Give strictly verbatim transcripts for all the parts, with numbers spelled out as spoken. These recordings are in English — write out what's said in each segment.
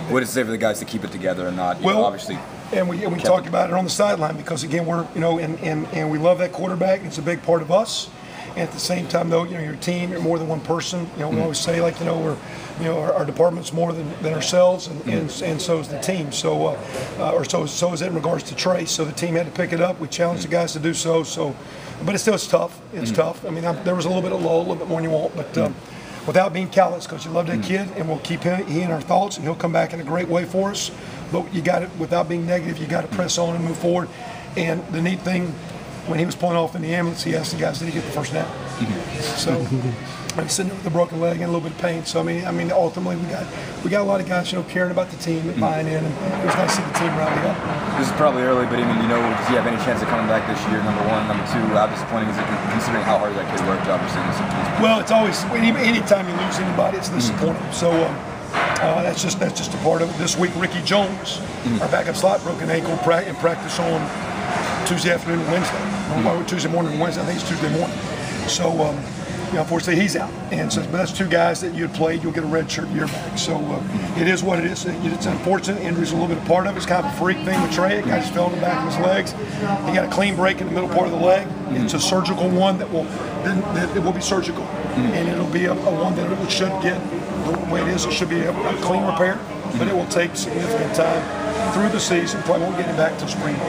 what does it say for the guys to keep it together and not, you well, know, obviously. And we, and we talked about it on the sideline because, again, we're, you know, and, and, and we love that quarterback. It's a big part of us. And at the same time, though, you know, your team, you're more than one person. You know, we mm-hmm. always say, like, you know, we're, you know, our, our department's more than, than ourselves, and, mm-hmm. and and so is the team. So, uh, uh, or so so is it in regards to Trey. So the team had to pick it up. We challenged mm-hmm. the guys to do so. So, but it's still it's tough. It's mm-hmm. tough. I mean, I'm, there was a little bit of lull, a little bit more than you want, but. Um, mm-hmm. Without being callous, because you love that kid, and we'll keep him he in our thoughts, and he'll come back in a great way for us. But you got it without being negative. You got to press on and move forward. And the neat thing, when he was pulling off in the ambulance, he asked the guys, "Did he get the first down?" So he's sitting there with a broken leg and a little bit of pain. So I mean, I mean, ultimately we got we got a lot of guys, you know, caring about the team and buying in, and it was nice to see the team rally up. This is probably early, but I mean, you know, does he have any chance of coming back this year? Number one, number two, how disappointing is it considering how hard that kid worked? Obviously, well, it's always any anytime you lose anybody, it's disappointing. Mm-hmm. So. Um, Uh, that's just that's just a part of it. This week, Ricky Jones, mm-hmm. our backup slot, broke an ankle in practice on Tuesday afternoon and Wednesday. Mm-hmm. Tuesday morning and Wednesday. I think it's Tuesday morning. So, um, you know, unfortunately, he's out. And so, but that's two guys that you had played. You'll get a red shirt year back. So uh, it is what it is. It's unfortunate. Injury's a little bit a part of it. It's kind of a freak thing with Trey. The guy just fell in the back of his legs. He got a clean break in the middle part of the leg. Mm-hmm. It's a surgical one that will then it will be surgical, mm-hmm. and it'll be a, a one that it should get. The way it is, it should be a, a clean repair, but it will take significant time through the season. Probably won't get it back till spring.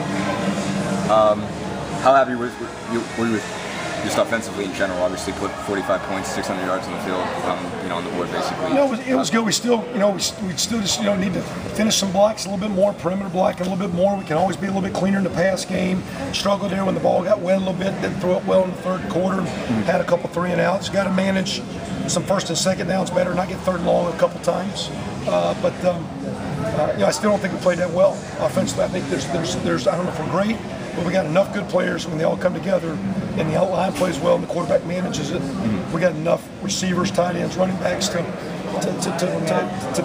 Um, how happy were you, were you with just offensively in general? Obviously, put forty-five points, six hundred yards on the field, um, you know, on the board basically. You know, it was, it was good. We still, you know, we, we still just, you know, need to finish some blocks a little bit more, perimeter blocking a little bit more. We can always be a little bit cleaner in the pass game. Struggled there when the ball got wet a little bit. Didn't throw it well in the third quarter. Mm-hmm. Had a couple three and outs. Got to manage some first and second downs better, not get third and long a couple times. Uh, but um, uh, you know, I still don't think we played that well offensively. I think there's, there's, there's, I don't know if we're great, but we got enough good players when they all come together, and the outline plays well, and the quarterback manages it. Mm-hmm. We got enough receivers, tight ends, running backs to to to to, to, to,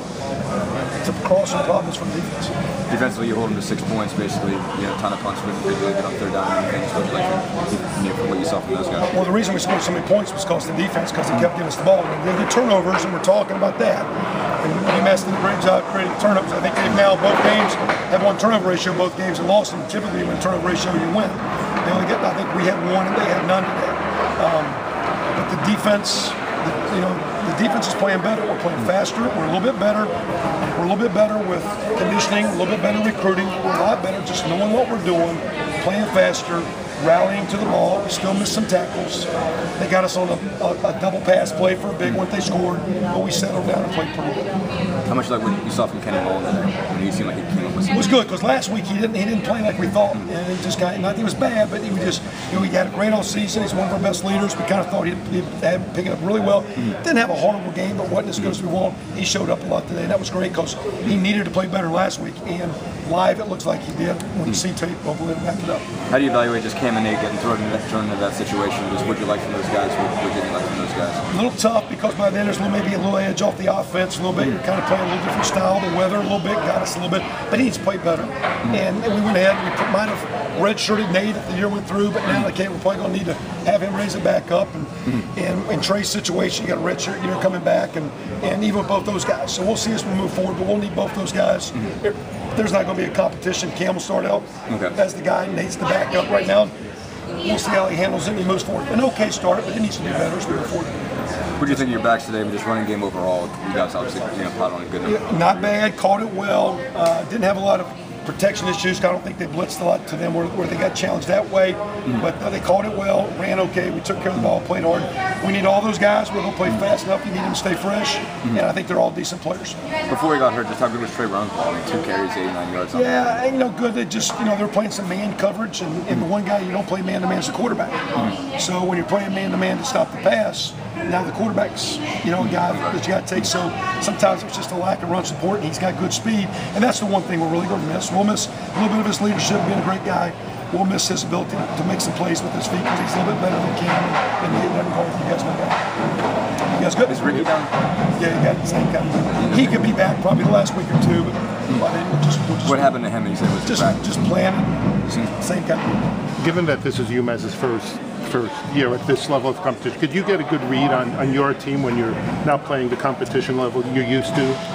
to cross some problems from defense. Defensively, you hold them to six points, basically. You know, a ton of punts, but really good on third down and things. What like, you know, from what you saw from those guys? Well, the reason we scored so many points was because of the defense, because they kept giving us the ball. And they get turnovers, and we're talking about that. And UMass did a great job creating turnovers. I think they've now both games have one turnover ratio. Both games have lost, and typically when turnover ratio you win. They only get. I think we had one, and they had none today. Um, but the defense, the, you know, the defense is playing better. We're playing faster. We're a little bit better. We're a little bit better with conditioning, a little bit better recruiting. We're a lot better just knowing what we're doing, playing faster, rallying to the ball. We still missed some tackles. They got us on a, a, a double pass play for a big one. They scored, but we settled down and played pretty good. How much like what you saw from Kenny Mullen today? When he seemed like he came up with it was good because last week he didn't he didn't play like we thought, and he just got. Not that he was bad, but he was just you know he had a great all season. He's one of our best leaders. We kind of thought he'd, he'd have pick it up really well. Mm-hmm. Didn't have a horrible game, but wasn't as good as we want. He showed up a lot today. That was great because he needed to play better last week, and live it looks like he did. When you see tape, hopefully it'll back it up. How do you evaluate just Cam and Nate getting thrown into that, thrown into that situation? Just what you like from those guys? What, what didn't you like from those guys? A little tough because by then there's a little, maybe a little edge off the offense. A little bit, you're kind of playing a little different style. The weather a little bit got us a little bit, but he needs to play better. Mm-hmm. and, and we went ahead. We put, might have redshirted Nate if the year went through, but now okay, we're probably going to need to have him raise it back up. And mm-hmm. and in Trey's situation, you got a redshirt year coming back, and and even with both those guys. So we'll see as we move forward, but we'll need both those guys. Mm-hmm. there, there's not going to be a competition. Cam will start out okay. as the guy. Nate's the backup right now. We'll see how he handles it and he moves forward. An okay start, but it needs to be better as we move forward. What do you think of your backs today with this running game overall? You guys obviously you know, pot on a good enough. Yeah, not bad, caught it well. Uh, didn't have a lot of protection issues. I don't think they blitzed a lot to them where, where they got challenged that way. Mm-hmm. But uh, they caught it well, ran okay. We took care of the ball, played hard. We need all those guys. We're going to play fast enough. You need them to stay fresh. Mm-hmm. And I think they're all decent players. Before he got hurt, just how good was Trey Brown's ball? I mean, two carries, eighty-nine yards. Yeah, and, you know, good. They just, you know, they're playing some man coverage. And, and the one guy you don't play man-to-man is the quarterback. Mm-hmm. So when you're playing man-to-man to stop the pass, now the quarterback's, you know, a guy that you got to take. So sometimes it's just a lack of run support, and he's got good speed. And that's the one thing we're really going to miss. We'll miss a little bit of his leadership, being a great guy. We'll miss his ability to make some plays with his feet because he's a little bit better than Cam and Nate Levengold. You guys know that. You guys good? Is Ricky down? Yeah, he got the same kind of. He could be back probably the last week or two, but by then we'll just, we'll just. What happened to him? He said was just back. just planning. Same kind of. Given that this is UMass's first first year at this level of competition, could you get a good read on, on your team when you're now playing the competition level you're used to?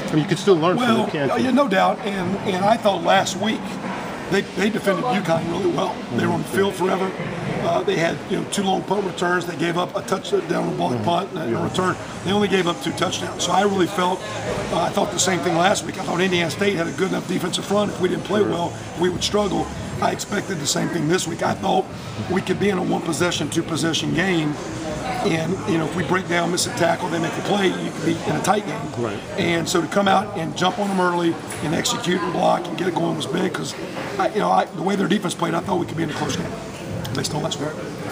I mean, you can still learn Well, from it, can't you? yeah, no doubt. And and I thought last week they, they defended UConn really well. They were on the field forever. Uh, they had you know two long punt returns. They gave up a touchdown on a block punt and a return. They only gave up two touchdowns. So I really felt uh, I thought the same thing last week. I thought Indiana State had a good enough defensive front. If we didn't play well, we would struggle. I expected the same thing this week. I thought we could be in a one possession, two possession game. And, you know, if we break down, miss a tackle, they make a play, you can be in a tight game. Right. And so to come out and jump on them early and execute and block and get it going was big because, you know, I, the way their defense played, I thought we could be in a close game. They still last week.